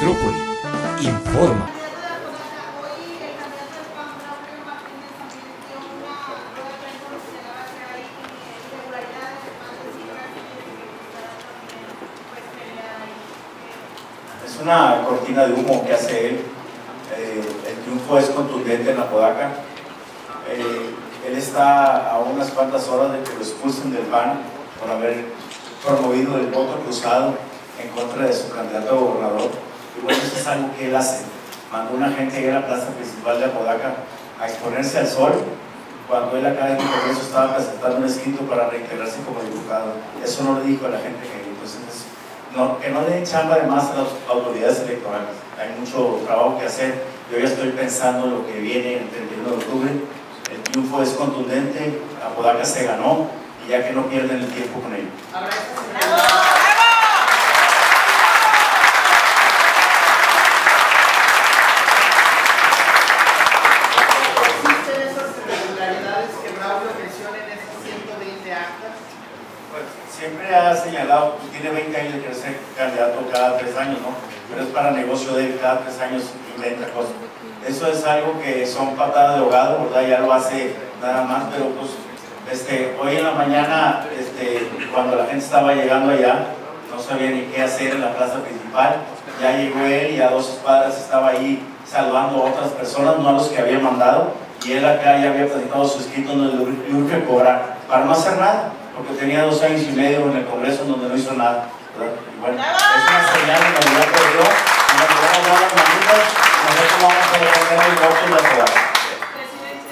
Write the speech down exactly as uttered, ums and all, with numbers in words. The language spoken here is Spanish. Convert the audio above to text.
Metrópoli informa. Es una cortina de humo que hace él. Eh, el triunfo es contundente en Apodaca. Eh, él está a unas cuantas horas de que lo expulsen del P A N por haber promovido el voto cruzado en contra de su candidato a gobernador. Y bueno, eso es algo que él hace. Mandó una gente ir a la plaza principal de Apodaca a exponerse al sol cuando él acá en el Congreso estaba presentando un escrito para reintegrarse como diputado. Eso no le dijo a la gente que entonces, no, que no le den chamba de más a las autoridades electorales. Hay mucho trabajo que hacer. Yo ya estoy pensando en lo que viene el treinta y uno de octubre. El triunfo es contundente, Apodaca se ganó y ya que no pierden el tiempo con ello. Siempre ha señalado que tiene veinte años de querer ser candidato cada tres años, ¿no? Pero es para negocio de él, cada tres años inventa cosas. Eso es algo que son patadas de ahogado, ¿verdad? Ya lo hace nada más, pero pues este, hoy en la mañana, este, cuando la gente estaba llegando allá, no sabía ni qué hacer en la plaza principal. Ya llegó él y a dos cuadras estaba ahí salvando a otras personas, no a los que había mandado, y él acá ya había presentado su escrito donde le urge cobrar para no hacer nada, porque tenía dos años y medio en el Congreso en donde no hizo nada, ¿verdad? Y bueno, es una señal de Navidad por Dios, y nos vamos a dar las manitas, y nosotros vamos a defender el voto de la ciudad.